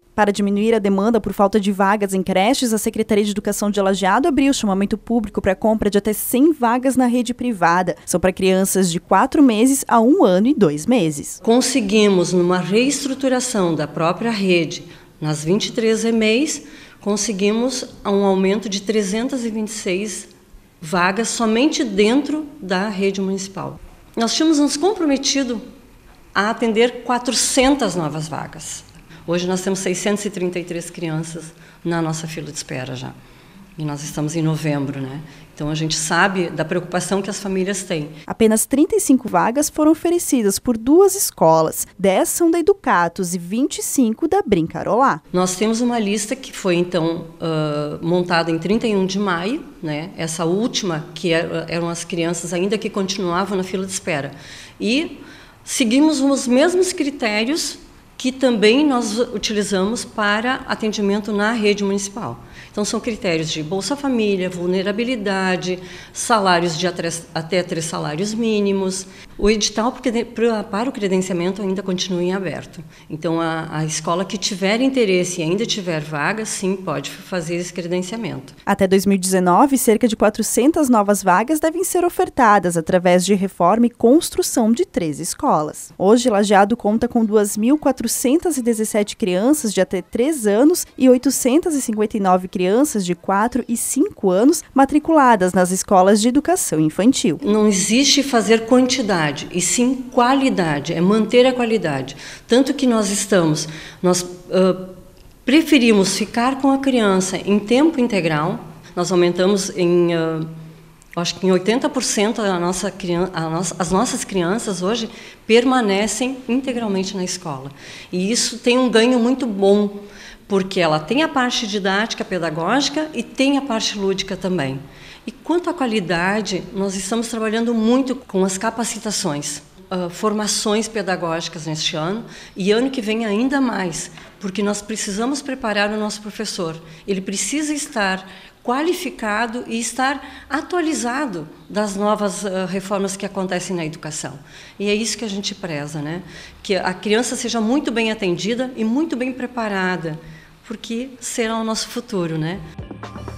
Para diminuir a demanda por falta de vagas em creches, a Secretaria de Educação de Lajeado abriu chamamento público para a compra de até 100 vagas na rede privada. São para crianças de 4 meses a 1 ano e 2 meses. Conseguimos, numa reestruturação da própria rede, nas 23 EMEIs, conseguimos um aumento de 326 vagas somente dentro da rede municipal. Nós tínhamos nos comprometido a atender 400 novas vagas. Hoje nós temos 633 crianças na nossa fila de espera já. E nós estamos em novembro, né? Então a gente sabe da preocupação que as famílias têm. Apenas 35 vagas foram oferecidas por 2 escolas. 10 são da Educatus e 25 da Brincarolá. Nós temos uma lista que foi então montada em 31 de maio, né? Essa última, que eram as crianças ainda que continuavam na fila de espera. E seguimos os mesmos critérios que também nós utilizamos para atendimento na rede municipal. Então, são critérios de Bolsa Família, vulnerabilidade, salários de até 3 salários mínimos. O edital para o credenciamento ainda continua em aberto. Então, a escola que tiver interesse e ainda tiver vaga, sim, pode fazer esse credenciamento. Até 2019, cerca de 400 novas vagas devem ser ofertadas através de reforma e construção de 13 escolas. Hoje, Lajeado conta com 2.417 crianças de até 3 anos e 859 crianças de 4 e 5 anos matriculadas nas escolas de educação infantil. Não existe fazer quantidade, e sim qualidade, é manter a qualidade. Tanto que nós preferimos ficar com a criança em tempo integral, nós aumentamos acho que em 80% as nossas crianças hoje permanecem integralmente na escola. E isso tem um ganho muito bom, porque ela tem a parte didática, pedagógica e tem a parte lúdica também. E quanto à qualidade, nós estamos trabalhando muito com as capacitações, formações pedagógicas neste ano e ano que vem ainda mais, porque nós precisamos preparar o nosso professor. Ele precisa estar qualificado e estar atualizado das novas reformas que acontecem na educação. E é isso que a gente preza, né? Que a criança seja muito bem atendida e muito bem preparada, porque será o nosso futuro, né?